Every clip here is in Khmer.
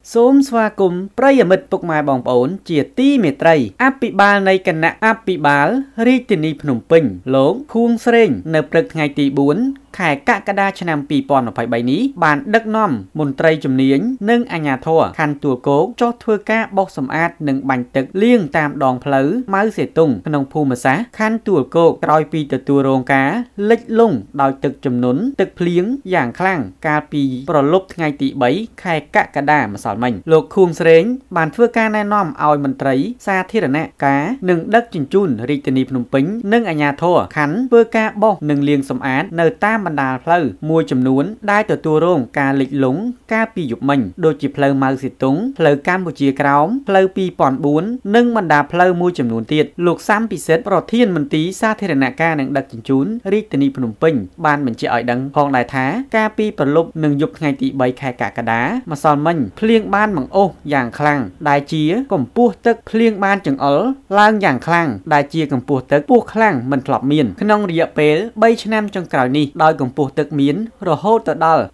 សូមស្វាគមន៍ប្រិយមិត្តពុកម៉ែបងប្អូនជាទីមេត្រីអភិបាលនៃគណៈអភិបាលរាជធានីភ្នំពេញលោកខួងស្រេងនៅព្រឹកថ្ងៃទី4 ខែកក្កដាឆ្នាំ2023នេះបានដឹកនាំមន្ត្រីជំនាញនិងអាជ្ញាធរខណ្ឌទួលគោកចុះធ្វើការបោសសម្អាតនិងបាញ់ទឹកលាងតាមដងផ្លូវម៉ៅសេតុងក្នុងភូមិសាស្ត្រខណ្ឌទួលគោកក្រោយពីទទួលរងការលិចលង់ដោយទឹកជំនន់ទឹកភ្លៀងយ៉ាងខ្លាំងកាលពីប្រលប់ថ្ងៃទី3 ខែកក្កដាម្សិលមិញលោកខួងស្រេងបានធ្វើការណែនាំឲ្យមន្ត្រីសាធារណការនិងដឹកជញ្ជូនរាជធានីភ្នំពេញនិងអាជ្ញាធរខណ្ឌធ្វើការបោសនិងលាងសម្អាតនៅតាមបណ្ដាផ្លូវមួយចំនួនដែលទទួលរងការលិចលង់កាលពីយប់មិញដូចជាផ្លូវម៉ៅសេតុងផ្លូវកម្ពុជាក្រោមផ្លូវ2004និងបណ្ដាផ្លូវមួយចំនួនទៀតលោកសាំពិសិដ្ឋប្រធានមន្ទីរសាធារណការនិងដឹកជញ្ជូនរាជធានីភ្នំពេញបានបញ្ជាក់ឲ្យដឹងផងដែរថាកាលពីប្រលប់និងយប់ថ្ងៃទី3 ខែកក្កដាម្សិលមិញភ្លៀងបានបង្អុះយ៉ាងខ្លាំងដែលជាកម្ពស់ទឹកភ្លៀងបានចង្អុលឡើងយ៉ាងខ្លាំងដែលជាកម្ពស់ទឹកខ្ពស់ខ្លាំងមិនធ្លាប់មានក្នុងរយៈពេល3ឆ្នាំចុងក្រោយនេះដោយកម្ពស់ទឹកមានរហូតទៅដល់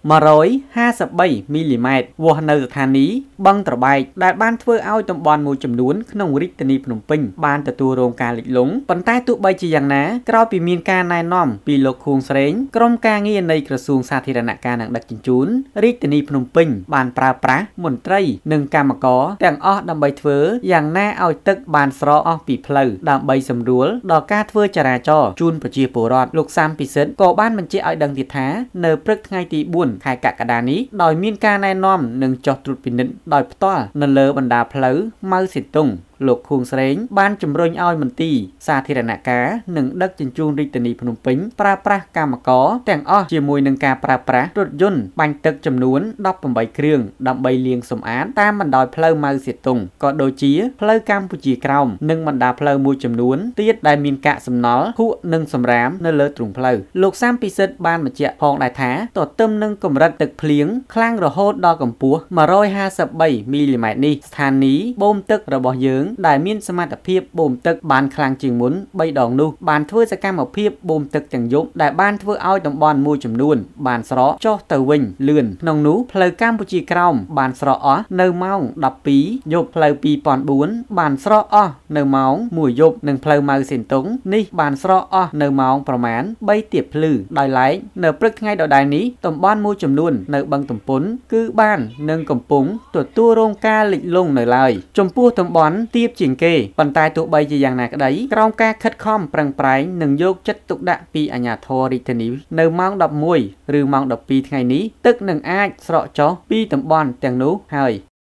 153មីលីម៉ែត្រវាស់នៅស្ថានីយ៍បឹងត្របែកដែលបានធ្វើឲ្យតំបន់មួយចំនួនក្នុងរាជធានីភ្នំពេញបានទទួលរងការលិចលង់ប៉ុន្តែទោះបីជាយ៉ាងណាក្រោយពីមានការណែនាំពីលោកខួងស្រេងក្រុមការងារនៃក្រសួងសាធារណការនិងដឹកជញ្ជូនរាជធានីភ្នំពេញបានប្រើប្រាស់មន្ត្រីនិងកម្មករទាំងអស់ដើម្បីធ្វើយ៉ាងណាឲ្យទឹកបានស្រកអស់ពីផ្លូវដើម្បីសម្រួលដល់ការធ្វើចរាចរណ៍ជូនប្រជាពលរដ្ឋលោកសាំពិសិដ្ឋក៏បានបញ្ជាក់ឲ្យដឹងទៀតថានៅព្រឹកថ្ងៃទី4 ខែកក្កដានេះដោយមានការណែនាំនិងចុះត្រួតពិនិត្យដោយផ្ទាល់នៅលើបណ្ដាផ្លូវម៉ៅសេតុងលោកខួងស្រេងបានជំរុញឲ្យមន្ទីរសាធារណការនិងដឹកជញ្ជូនរាជធានីភ្នំពេញប្រើប្រាស់កម្មករទាំងអស់ជាមួយនឹងការប្រើប្រាស់រថយន្តបាញ់ទឹកចំនួន18គ្រឿងដើម្បីលាងសម្អាតតាមបណ្ដោយផ្លូវម៉ៅសេតុងក៏ដូចជាផ្លូវកម្ពុជាក្រោមនិងបណ្ដាផ្លូវមួយចំនួនទៀតដែលមានកាកសំណល់ភក់និងសម្រាមនៅលើទ្រូងផ្លូវលោកសាំពិសិដ្ឋបានបញ្ជាក់ផងដែរថាទទឹមនឹងកម្រិតទឹកភ្លៀងខ្លាំងរហូតដល់កម្ពស់153មីលីម៉ែត្រនេះស្ថានីយ៍បូមទឹករបស់យើងដែលមានសមត្ថភាពបូមទឹកបានខ្លាំងជាងមុន3ដងនោះបានធ្វើសកម្មភាពបូមទឹកទាំងយប់ដែលបានធ្វើឲ្យតំបន់មួយចំនួនបានស្រកចុះទៅវិញលឿនក្នុងនោះផ្លូវកម្ពុជាក្រោមបានស្រកអស់នៅម៉ោង12យប់ផ្លូវ2004បានស្រកអស់នៅម៉ោង1យប់និងផ្លូវម៉ៅសេតុងនេះបានស្រកអស់នៅម៉ោងប្រមាណ3ទៀបភ្លឺដោយឡែកនៅព្រឹកថ្ងៃដដែលនេះតំបន់មួយចំនួននៅបឹងទំពុនគឺបាននិងកំពុងទទួលរងការលិចលង់នៅឡើយចំពោះតំបន់ទៀបជាងគេប៉ុន្តែទោះបីជាយ៉ាងណាក្តីក្រោមការខិតខំប្រឹងប្រែងនិងយកចិត្តទុកដាក់ពីអាជ្ញាធររាជធានីនៅម៉ោង11ឬម៉ោង12ថ្ងៃនេះទឹកនឹងអាចស្រកចុះពីតំបន់ទាំងនោះហើយ